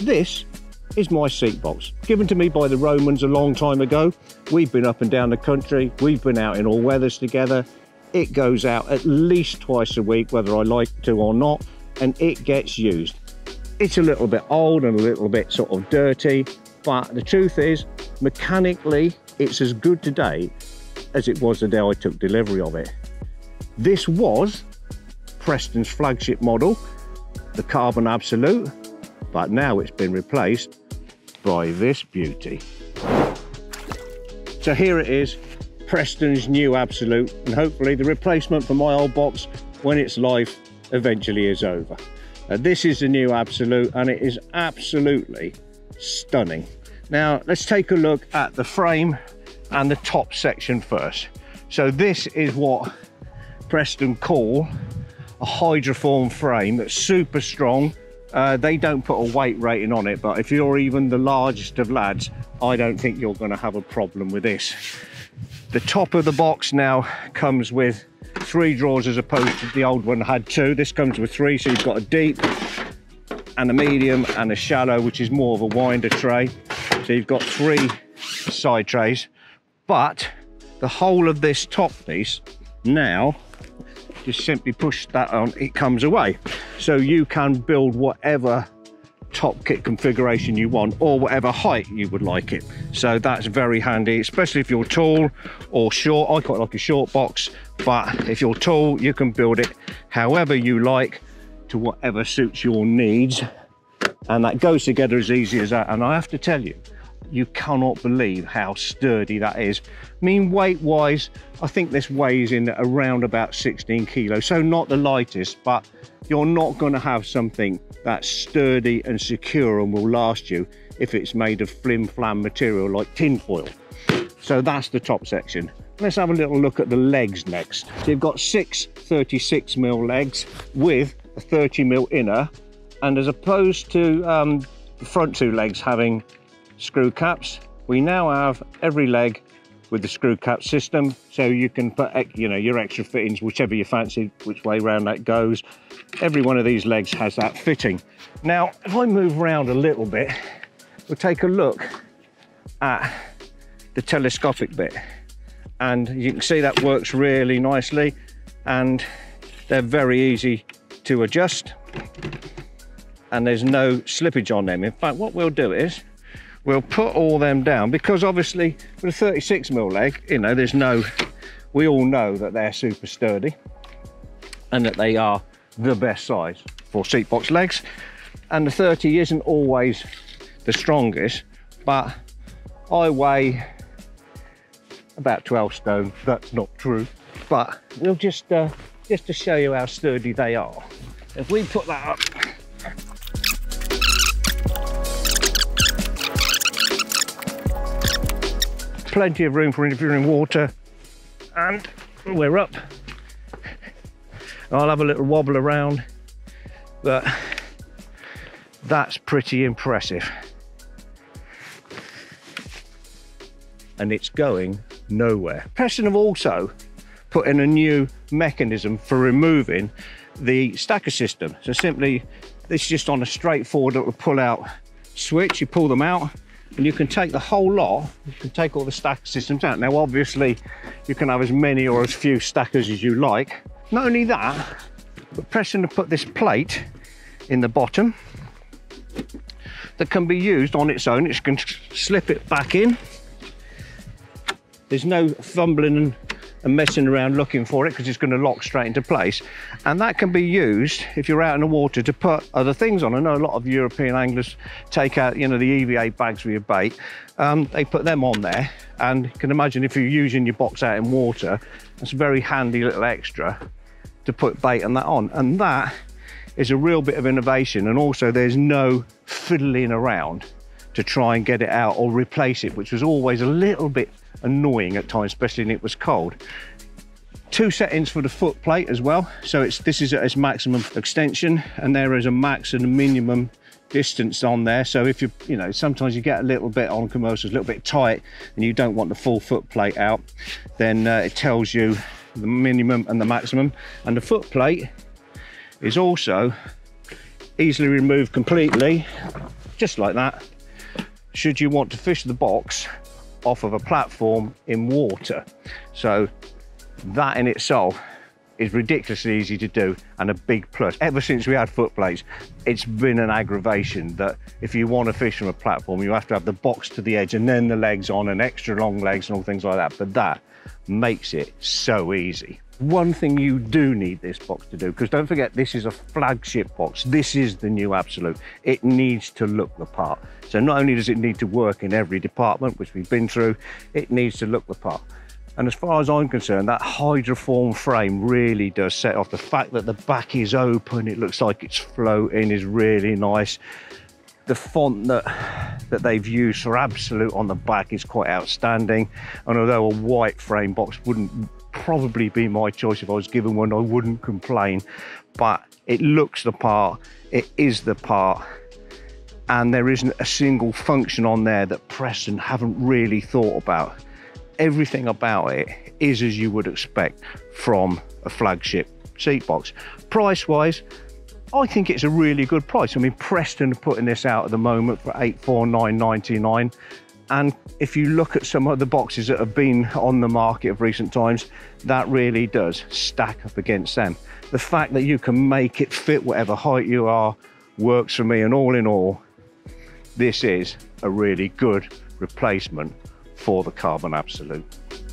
This is my seat box, given to me by the Romans a long time ago. We've been up and down the country, we've been out in all weathers together. It goes out at least twice a week, whether I like to or not, and it gets used. It's a little bit old and a little bit sort of dirty, but the truth is, mechanically, it's as good today as it was the day I took delivery of it. This was Preston's flagship model, the Carbon Absolute, but now it's been replaced by this beauty. So here it is, Preston's new Absolute, and hopefully the replacement for my old box when its life eventually is over. This is the new Absolute, and it is absolutely stunning. Now let's take a look at the frame and the top section first. So this is what Preston call a hydroform frame that's super strong. They don't put a weight rating on it, but if you're even the largest of lads, I don't think you're going to have a problem with this. The top of the box now comes with 3 drawers as opposed to the old one had 2. This comes with 3, so you've got a deep and a medium and a shallow, which is more of a winder tray. So you've got 3 side trays, but the whole of this top piece now, just simply push that on, it comes away. So you can build whatever top kit configuration you want, or whatever height you would like it. So that's very handy, especially if you're tall or short. I quite like a short box, but if you're tall, you can build it however you like to whatever suits your needs. And that goes together as easy as that. And I have to tell you, you cannot believe how sturdy that is. I mean, weight wise, I think this weighs in around about 16 kilos, so not the lightest, but you're not going to have something that's sturdy and secure and will last you if it's made of flim-flam material like tin foil. So that's the top section. Let's have a little look at the legs next. So you've got 6 36mm legs with a 30mm inner, and as opposed to the front 2 legs having screw caps, we now have every leg with the screw cap system, so you can put, you know, your extra fittings whichever you fancy, which way round that goes. Every one of these legs has that fitting. Now if I move around a little bit, we'll take a look at the telescopic bit, and you can see that works really nicely, and they're very easy to adjust, and there's no slippage on them. In fact, what we'll do is we'll put all them down, because obviously with a 36mm leg, you know, there's no, we all know that they're super sturdy and that they are the best size for seat box legs. And the 30 isn't always the strongest, but I weigh about 12 stone. That's not true, but we'll just to show you how sturdy they are. If we put that up, plenty of room for if you're in water, and we're up. I'll have a little wobble around, but that's pretty impressive. And it's going nowhere. Preston have also put in a new mechanism for removing the stacker system. So simply, this is just on a straightforward little pull out switch. You pull them out, and you can take the whole lot, you can take all the stacker systems out. Now obviously you can have as many or as few stackers as you like. Not only that, but Preston have put this plate in the bottom that can be used on its own. It can slip it back in. There's no fumbling and messing around looking for it, because it's going to lock straight into place. And that can be used if you're out in the water to put other things on. I know a lot of European anglers take out, you know, the EVA bags for your bait. They put them on there, and you can imagine if you're using your box out in water, it's a very handy little extra to put bait and that on. And that is a real bit of innovation. And also there's no fiddling around to try and get it out or replace it, which was always a little bit annoying at times, especially when it was cold. 2 settings for the foot plate as well. So this is at its maximum extension, and there is a max and a minimum distance on there. So if you know, sometimes you get a little bit on commercials, a little bit tight, and you don't want the full foot plate out, then it tells you the minimum and the maximum. And the foot plate is also easily removed completely, just like that, should you want to fish the box off of a platform in water. So that in itself is ridiculously easy to do and a big plus. Ever since we had foot plates, it's been an aggravation that if you want to fish from a platform, you have to have the box to the edge and then the legs on and extra long legs and all things like that. But that makes it so easy. One thing you do need this box to do, because don't forget, this is a flagship box. This is the new Absolute. It needs to look the part. So not only does it need to work in every department, which we've been through, it needs to look the part. And as far as I'm concerned, that hydroform frame really does set off. The fact that the back is open, it looks like it's floating, is really nice. The font that they've used for Absolute on the back is quite outstanding. And although a white frame box wouldn't probably be my choice if I was given one, I wouldn't complain. But it looks the part, it is the part. And there isn't a single function on there that Preston haven't really thought about. Everything about it is as you would expect from a flagship seat box. Price wise, I think it's a really good price. I mean, Preston are putting this out at the moment for $849.99. And if you look at some of the boxes that have been on the market of recent times, that really does stack up against them. The fact that you can make it fit whatever height you are works for me, and all in all, this is a really good replacement for the Carbon Absolute.